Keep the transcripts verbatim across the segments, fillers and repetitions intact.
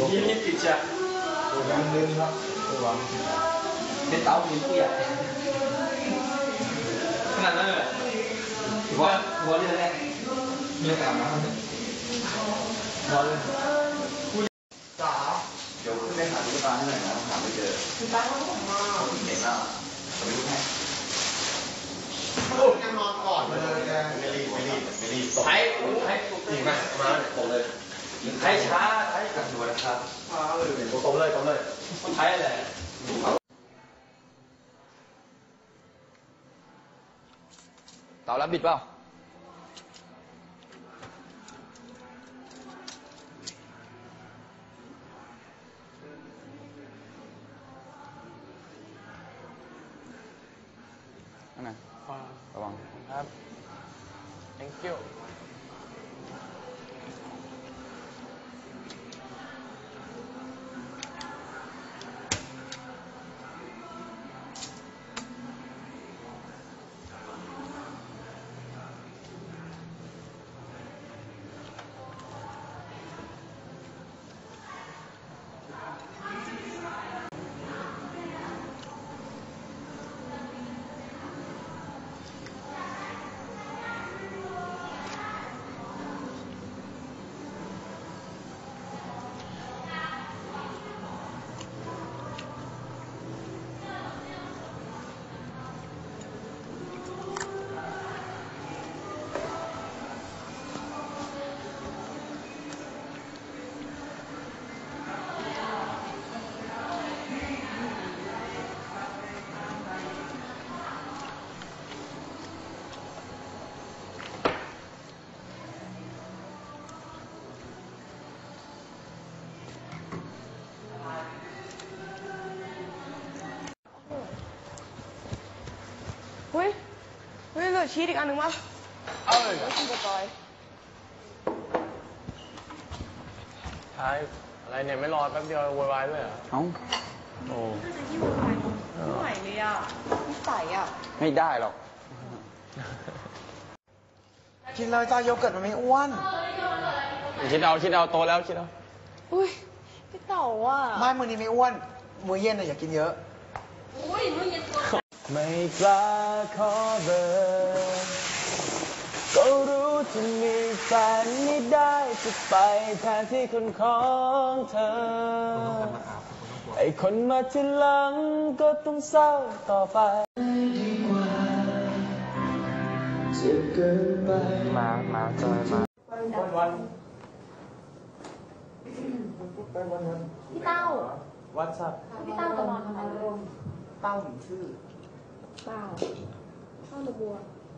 ทีนี้ติดจะยังเดินครับระวังเป็นเต้าหินผู้ใหญ่ขนาดนั้นเลยหัวหัวเรือแรกเรืออาบน้ำหัวเรือจ๋าเดี๋ยวขึ้นไปหาตุ๊กตาให้หน่อยนะหาไม่เจอตุ๊กตาเขาบอกมาเขาเห็นแล้วเขาไม่รู้ไงยังนอนก่อนเลยไม่รีบไม่รีบไม่รีบใช้ใช้จริงไหมมาตรงเลยใช้ช้าใช้กันด่วนนะครับช้าเลยตรงเลยตรงเลยใช้อะไรเต่ารับบิดเปล่าอันไหนระวังครับ thank you เฮ้ยเฮ้ยเหลือชีสอีกอันหนึ่งวะเอาเลยเหรอชิมกับจอยท้ายอะไรเนี่ยไม่รอแป๊บเดียวโวยวายด้วยเหรอเอ้าโอ้น่าจะที่โวยวายไม่ไหวเลยอ่ะไม่ใส่อ่ะไม่ได้หรอกกินเลยตาโยเกิร์ตมันไม่อ้วนคิดเอาคิดเอาโตแล้วคิดเอาอุ้ยพี่เต่าอ่ะไม่มื้อนี้ไม่อ้วนมื้อเย็นน่ะอยากกินเยอะอุ้ยมื้อเย็นตัวไม่กล้าขอเบอร์ก็รู้จะมีแฟนไม่ได้จะไปแทนที่คนของเธอไอ้คนมาทีหลังก็ต้องเศร้าต่อไปจะเกินไปมามาจอยมาวันวันพี่เต้าวัดสับพี่เต้าจะนอนทำไมเต้าหนึ่งชื่อเต้าเต้าตะบัว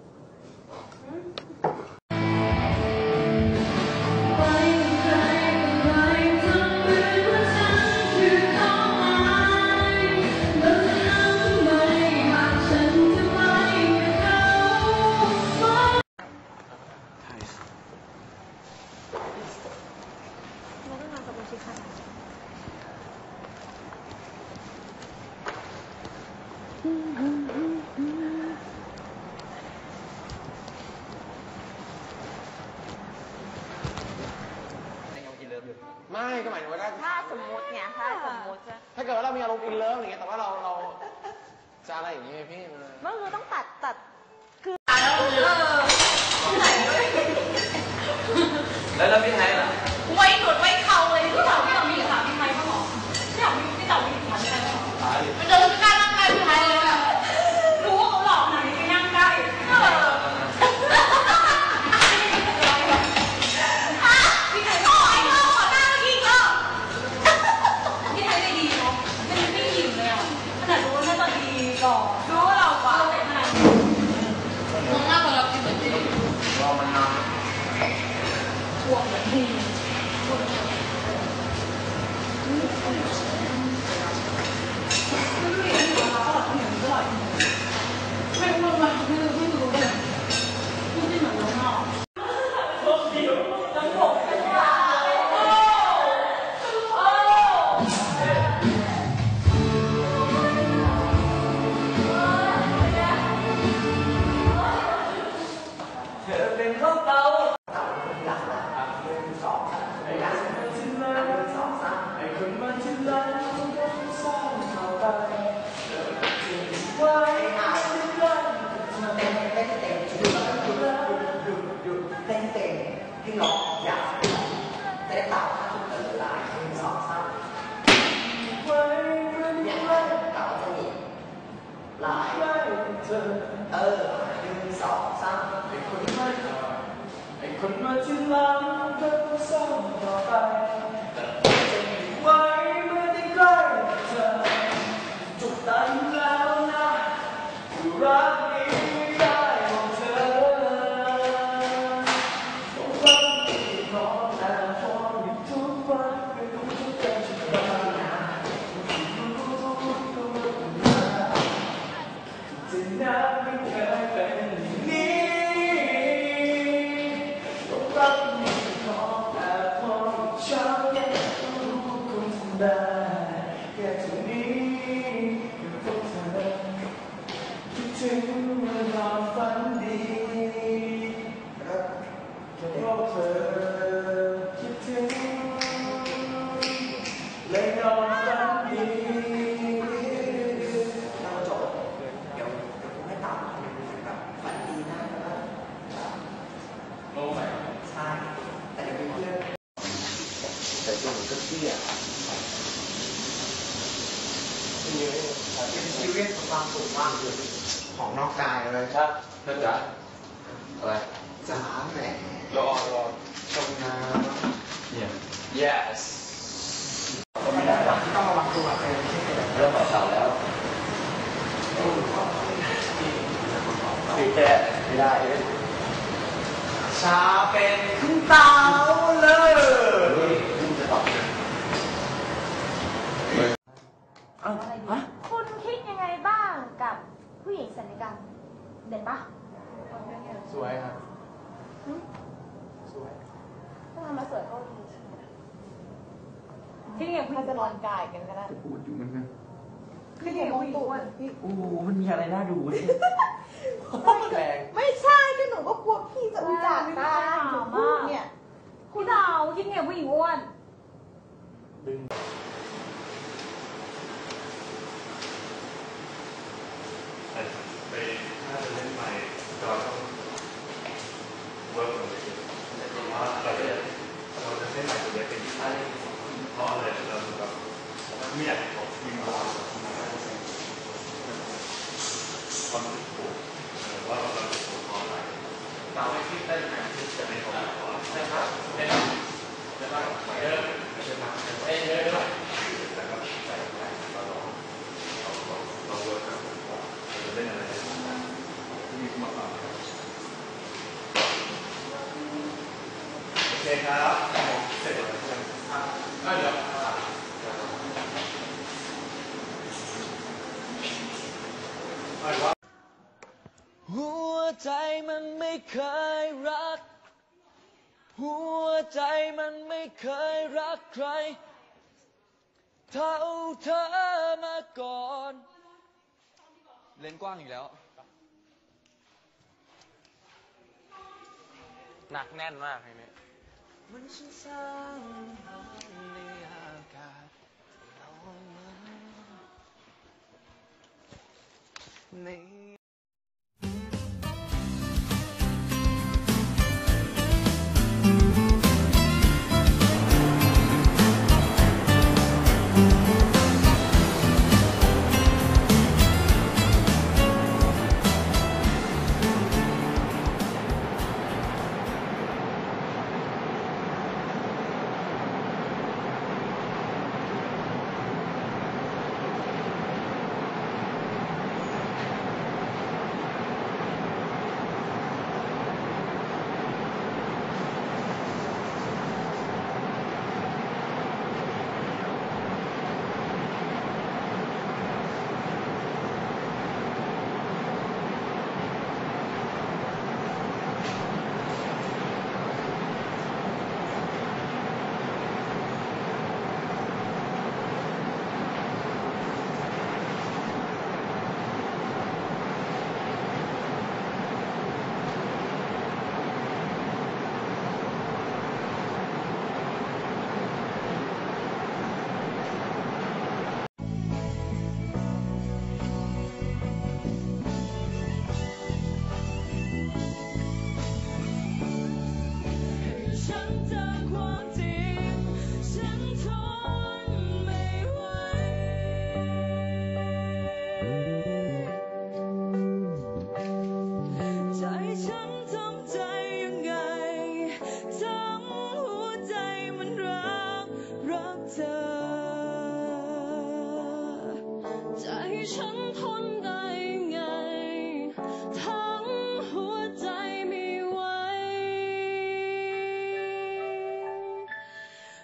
ไม่ก็หมายถึงว่าถ้าสมมติเนี่ยถ้าสมมติถ้าเกิดว่าเรามีอารมณ์อินเลิฟอย่างเงี้ยแต่ว่าเราเราจะอะไรอย่างเงี้ยพี่มันคือต้องตัดตัดคือแล้วแล้วพี่ไทยล่ะไว้หนวดไว้เข่าเลยพี่เต่าพี่เต่ามีขาพี่ไทยบ้างหรอพี่เต่ามีพี่เต่ามีขาพี่ไทยบ้างหรอมันเดินกล้าร่างกายพี่ไทยเลยอะรู้ว่าเขาหลอกขนาดนี้ไปนั่งได้พี่ไทยก็ไอ้เราขอหน้าเมื่อกี้ก็พี่ไทยไม่ดีเนาะไม่ไม่หิวเลยอ่ะขนาดรู้ว่าน่าจะดีก่อนรู้ว่าเราบ้าแต่ขนาดมองหน้าของเราเป็นเหมือนที่รอมันนานช่วงเหมือนที่ไม่รู้ว่าไม่รู้ไม่รู้เลยไม่ได้เหมือนน้องนอกไคนมาที่หลังก็ต้องเศร้าต่อไปแต่จะไม่ไหวเมื่อได้ใกล้เธอจุดตันแล้วนะอยู่รักนี้ไม่ได้ของเธอต้องรักที่นอนแต่พออยู่ทุกวันไม่รู้จะจะทำยังไงจะนับไม่เคยเป็นอย่างนี้ต้องรักไม่พอแต่พอฉันยังรู้คงทำได้แค่เท่านี้กับพวกเธอคิดถึงเมื่อนอนฝันดีกับพวกเธอคิดถึงเลยนอนฝันดีเราจบเดี๋ยวผมให้ตามแบบฝันดีนะโอ้ไม่ใช่แต่เดี๋ยวเพื่อนแต่ตัวมันก็เตี้ยเป็นชีวิตความสุขมากเลยของนอกกายเลยครับเพื่อนจ๋าอะไรจ๋าแหมรอรอชมน้ำเนี่ย yes ไม่ได้ที่ต้องระวังตัวเองเริ่มเก่าแล้วคือแค่ไม่ได้ชาเป็นขึ้นเตาเลยจะตอบคุณคิดยังไงบ้างกับผู้หญิงศัลยกรรมเด่นปะสวยครับสวยถ้าทำมาสวยก็ดีคิดยังไงคุณจะนอนกายกันก็ได้จะพูดอยู่เหมือนกันคิดยังไงผู้หญิงอ้วนโอ้มันมีอะไรน่าดูเนี่ยแรงไม่ใช่ก็หนูก็กลัวพี่จะอุจจาระตาหนูพูดเนี่ยคุณดาวคิดยังไงผู้หญิงอ้วนดึงไปถ้าจะเล่นใหม่เราต้องเวิร์กเลยเพราะว่าเราจะเราจะเล่นใหม่ตัวนี้เป็นที่ท่าเพราะอะไรเราแบบไม่อยากบอกยิงบอลความรู้สึกถูกว่าเราเราถูกเพราะอะไรเราไม่คิดได้ยังไงที่จะไม่ถูกเพราะอะไรใช่ครับใช่ครับใช่ครับเยอะใช่ครับเอ้ยเยอะแล้วก็ใส่ไปเราลองเราเราเวิร์กกันเราเล่นอะไรมีมาก่อนโอเคครับเสร็จแล้วใช่ไหมอ่ะเดี๋ยวหัวใจมันไม่เคยรักหัวใจมันไม่เคยรักใครเท่าเธอมาก่อนเล่นกว้างอีกแล้วหนักแน่นมากเพลงนี้มันช่างสร้างในอากาศเรามาใน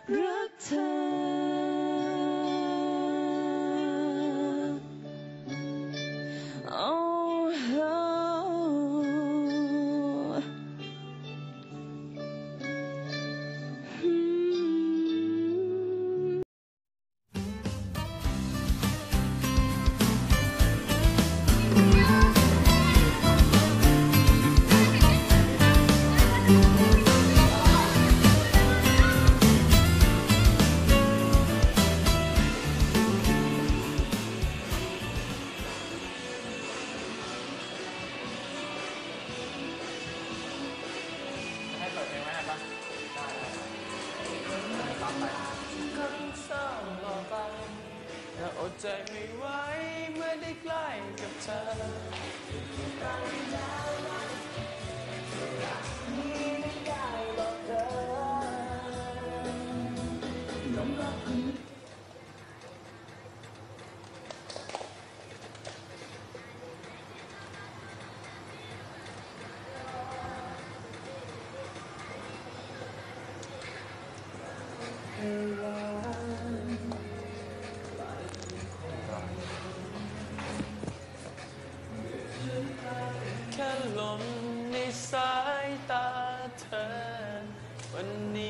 รักเธอโอ้โหอืมให้เปิดเพลงไว้ให้ปะก็ต้องเศร้าต่อไปและอดใจไม่ไหวเมื่อได้ใกล้กับเธอนี่ไม่ได้หรอกเธอยอมรับแค่ลมในสายตาเธอวันนี้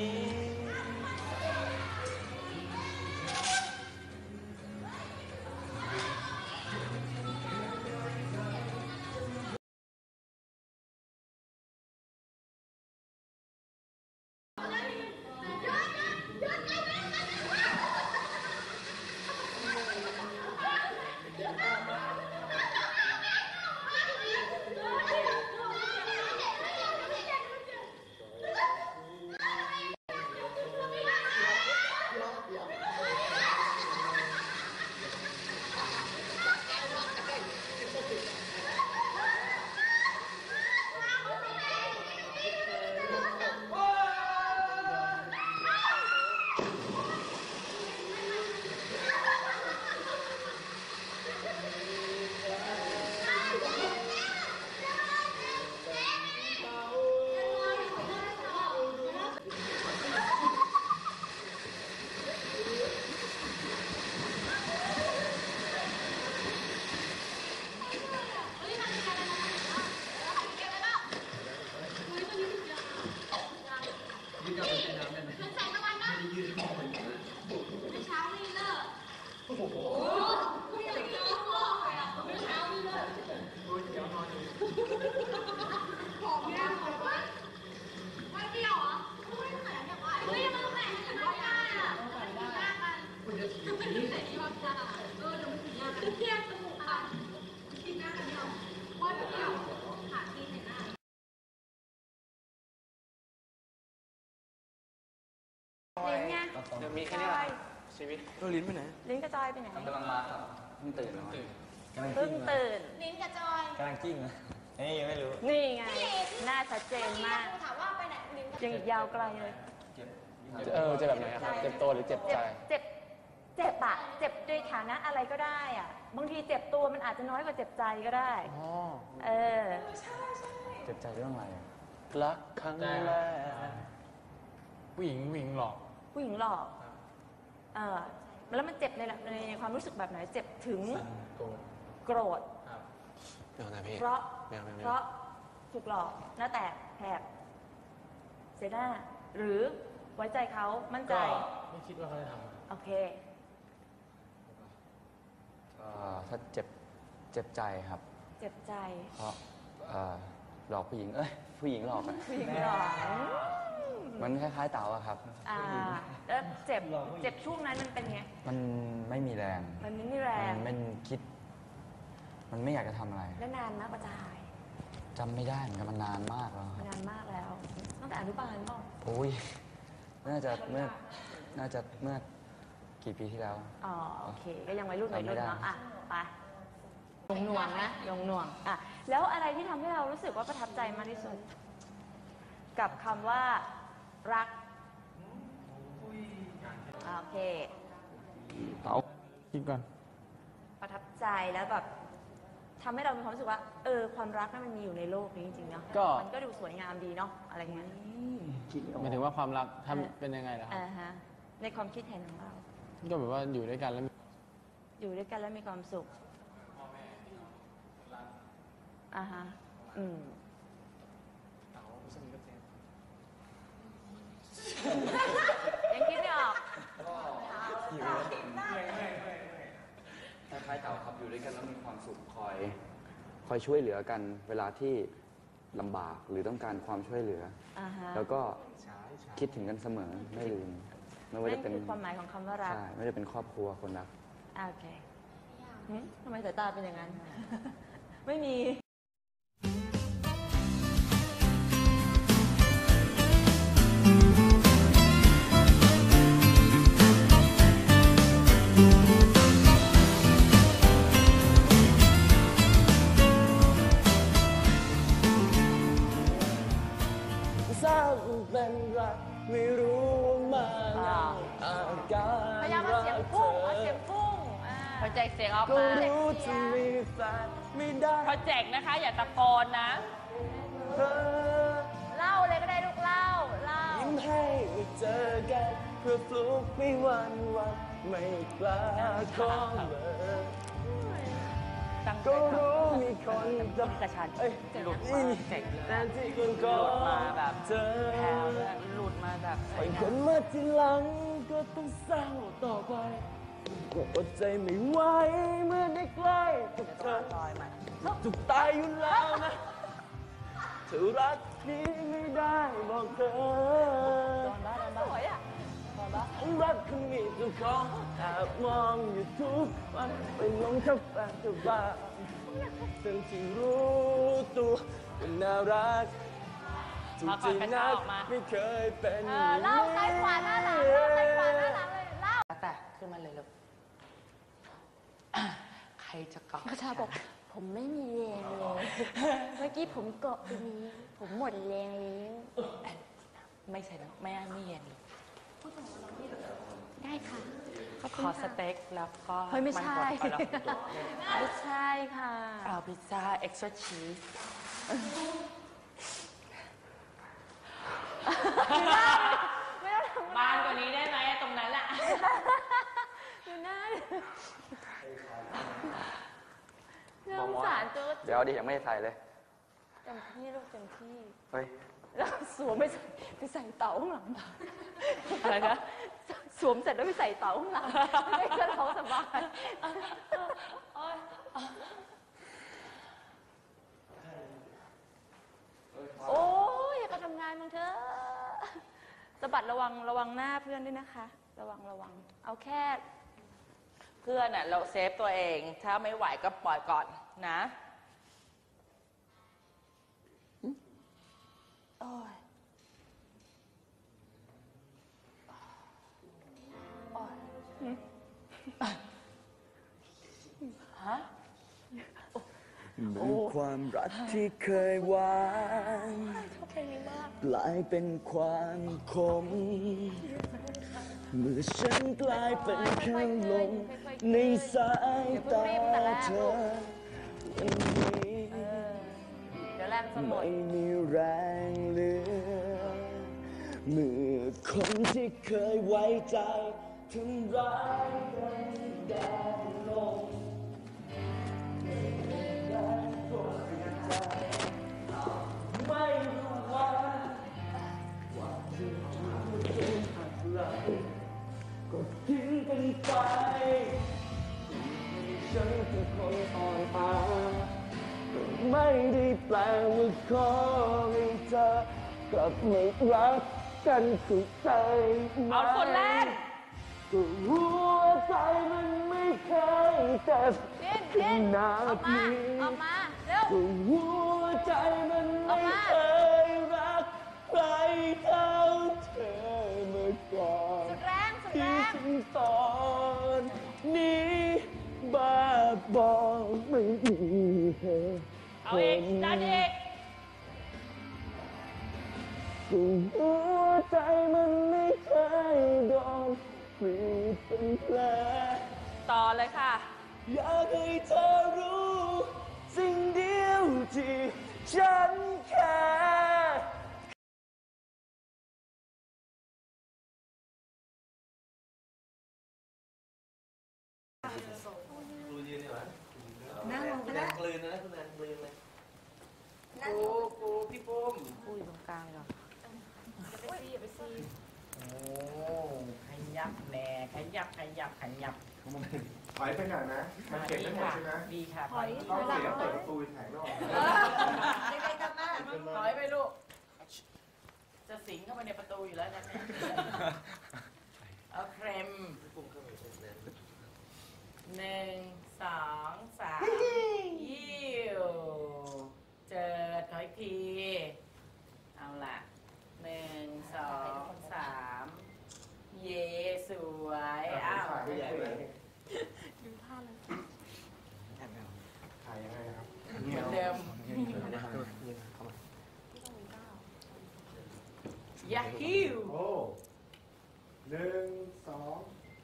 ลิ้นไงเดี๋ยวมีแค่นี้แหละชีวิตเราลิ้นไปไหนลิ้นกระจอยไปไหนกำลังมาครับเพิ่งตื่นมาตื่นกำลังเพิ่กิ้งงตื่นลิ้นกับจอยกำลังกิ้งนะเฮ้ยยังไม่รู้นี่ไง หน้าชัดเจนมากถามว่าไปไหนลิ้นกับยังอีกยาวไกลเลยเจ็บเออเจ็บแบบไหนอะครับ เจ็บตัวหรือเจ็บใจเจ็บ เจ็บอะเจ็บโดยฐานะอะไรก็ได้อะบางทีเจ็บตัวมันอาจจะน้อยกว่าเจ็บใจก็ได้อ๋อเออเจ็บใจเรื่องอะไรอะรักครั้งแรกผู้หญิงผู้หญิงหลอกผู้หญิงหลอก เออ แล้วมันเจ็บในในความรู้สึกแบบไหน เจ็บถึงโกรธโกรธครับไม่เอานะพี่เพราะไม่เอาไม่เอาไม่เพเอาราะถูกหลอกหน้าแตกแหกเสียหน้า หรือไว้ใจเขามั่นใจก็ไม่คิดว่าเขาจะทำโอเคเอ่อถ้าเจ็บเจ็บใจครับเจ็บใจเพราะเอ่อหลอกผู้หญิงเอ้ยผู้หญิงหลอกอะผู้หญิงหลอกมันคล้ายๆเต่าอะครับอ่าแล้วเจ็บเจ็บช่วงนั้นมันเป็นไงมันไม่มีแรงมันไม่มีแรงมันไม่คิด มันไม่อยากจะทำอะไรแล้วนานนะกว่าจะหายจำไม่ได้เหมือนกันมันนานมากแล้วคมัรันบนานมากแล้วตั้งแต่อนุบาลเปล่าโอ้ยน่าจะเมื่อน่าจะเมื่อกี่ปีที่แล้วอ๋อโอเค ก็ยังวัยรุ่นวัยรุ่นจำไม่ได้เนาะอ่ะไปยงหน่วงนะยงหน่วงอ่ะแล้วอะไรที่ทำให้เรารู้สึกว่าประทับใจมากที่สุด กับคำว่ารักอ่ะโอเคเอาคิดก่อนประทับใจแล้วแบบทำให้เรามีความรู้สึกว่า เออ ความรักนั้นมันมีอยู่ในโลกนี้จริงๆเนาะก็มันก็ดูสวยงามดีเนาะอะไรเงี้ยคิดไม่ออกหมายถึงว่าความรักเออทำเป็นยังไงล่ะครับอ่าฮะในความคิดเห็นของเราก็แบบว่าอยู่ด้วยกันแล้วอยู่ด้วยกันแล้วมีความสุขอ่าฮะอืมยังคิดไม่ออกคล้ายๆเต่าครับอยู่ด้วยกันแล้วมีความสุขคอย คอยช่วยเหลือกันเวลาที่ลำบากหรือต้องการความช่วยเหลืออ่าฮะแล้วก็คิดถึงกันเสมอไม่ลืมไม่ว่านั่จะนเป็นคือความหมายของคำว่ารักใช่ไม่ว่าจะเป็นครอบครัวคนรักอ่าโอเคหึทำไมสายตาเป็นอย่างนั้น ไม่มีทราบเป็นรักไม่รู้มาอาการพยายามเอาเสียงพุ่งเอาเสียงพุ่งโปรเจกต์เสียงออกก็มารู้จะมีแฟนไม่ได้โปรเจกต์นะคะ อย่าตะโกนนะเธอเล่าเลยก็ได้ลูกเล่า เล่ายิ้มให้เมื่อเจอกันเพื่อฟลุกไม่หวันหวันไม่กล้าขอเลยตั้งใจก็ฟังรู้มีคนจะกระชันเอ้ยหลุดมาเจ๋งเลยแต่ที่คนก็หลุดมาแบบเจอแผ่วด้วยหลุดมาแบบปล่อยคนมาทีหลังก็ต้องเศร้าต่อไปก็อดใจไม่ไหวเมื่อได้ใกล้กับเธอลอยมาจุกตายอยู่แล้วนะเธอรักนี้ไม่ได้บอกเธอโดนบ้าโดนบ้าสวยอ่ะโดนบ้ารักคนมีเจ้าของแอบมองอยู่ทุกวันไปลงทับแฟนเธอบ้างทั้งที่รู้ตัวเป็นน่ารักถูกจริงนักไม่เคยเป็นเออเล่าซ้ายขวาหน้าหลังเล่าซ้ายขวาหน้าหลังเลย เล่าแต่ขึ้นมาเลยลูก ใครจะเกาะกระชาบอกผมไม่มีแรงเลย เมื่อกี้ผมเกาะตรงนี้ ผมหมดแรงแล้วไม่ใช่นะไม่ไม่เย็นได้ค่ะขอบขคุณอสค่ะเต็กแล้วก็เฮ้ยไม่ใช่นบดก่อนแล้วไม่ใช่ค่ะเอาพิซซ่าเอ็กซ์ตร้าชีส บานกว่านี้ได้ไหมตรงนั้นแหละดูหน้าน่าสงสารจุดเดี๋ยวดิยังไม่ได้ใส่เลยเต็มที่ลูกเต็มที่เฮ้ยแล้วสวมไปใส่ไปใส่เต่าข้างหลังอะไรนะสวมเสร็จแล้วไปใส่เต่าข้างหลังให้เพื่อนเขาสบาย โอ้ยอย่าไปทำงานมึงเถอะสะบัดระวังระวังหน้าเพื่อนด้วยนะคะ ระวังระวัง เอาแค่เพื่อนอ่ะเราเซฟตัวเอง ถ้าไม่ไหวก็ปล่อยก่อนนะโอ้ยโอ้ยฮะเหมือนความรักที่เคยหวานกลายเป็นความขมเมื่อฉันกลายเป็นแค่ลมในสายตาเธอวันนี้เดี๋ยวแรงจะหมดไม่มีแรงเหลือเมื่อคนที่เคยไว้ใจทำร้ายกันได้ลงไม่รู้ว่าว่าที่ถูกเป็นอะไรก็ทิ้งกันไปฉันเป็นคนอ่อนแอก็ไม่ได้แปลว่าขอให้เธอกลับไม่รักกันสุดใจเอาคนแรกก็หัวใจมันไม่เคยเจ็บเล่นขเล่นนาออดกมานี้ออกมา เร็วก็หัวใจมันไม่เคยรักใครเท่าเธอเมื่อก่อนสุดแรงสุดแรที่งฉันตอนนี้บ้าบอไม่มีเหตุเอาอีกดันอีกก็หัวใจมันไม่เคยโดนปรีดเป็นแผลต่อเลยค่ะอยากให้เธอรู้ สิ่งเดียวที่ฉันแค่นะคุณแอนลืมเลยนั่งปูปูพี่ปุ้มพูดอยู่ตรงกลางก่อนอย่าไปซีอย่าไปซีโอ้ขยับแหน่ขยับขยับขยับถอยไปหน่อยนะมันเก็บไม่หมดใช่ไหมดีค่ะถอยต้องเสียเปิดประตูถ่ายนอกยังไงกันแม่ถอยไปลูก จะสิงเข้าไปในประตูอยู่แล้วนะเนี่ยเอาเครมหนึ่งสองสามยิ้วเจอถอยทีเอาล่ะหนึ่งสองสามเย่สวยอ้าวถ่ายยังไง ครับเหมือนเดิมยาฮิวโอ้หนึ่งสอง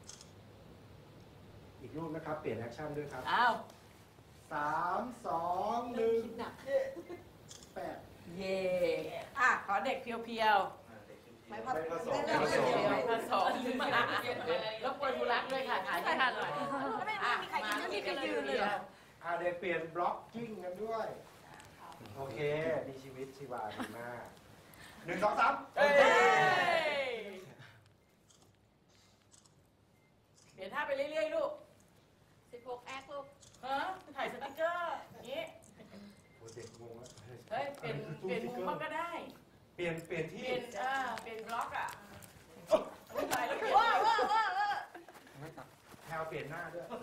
อีกรูปนะครับ เปลี่ยนแอคชั่นด้วยครับอ้าวสามสองหนึ่งแปดเย่อ่ะขอเด็กเพียวๆไม่ผสมไม่ผสมไม่ผสมผสมมารบกวนบุรักด้วยค่ะถ่ายให้ทันหน่อยไม่มีใครกินนี่ก็ยืนเลยเหรออ่าเด็กเปลี่ยนบล็อกกิ้งกันด้วย โอเค มีชีวิตชีวาดีมากหนึ่งสองสามเอ้ยเปลี่ยนท่าไปเรื่อยๆลูกสิบหกแอคลูกฮะถ่ายสติ๊กเกอร์อย่างนี้โอ้เด็กงงแล้วเฮ้ย เปลี่ยนเปลี่ยนมุมบ้างก็ได้เปลี่ยนเปลี่ยนเปที่ลี่ยนอ่าเปลี่ยนบล็อกอ่ะถ่ายแล้วเปลี่ยนว้าวว้าวว้าวแพลวเปลี่ยนหน้าด้วยเ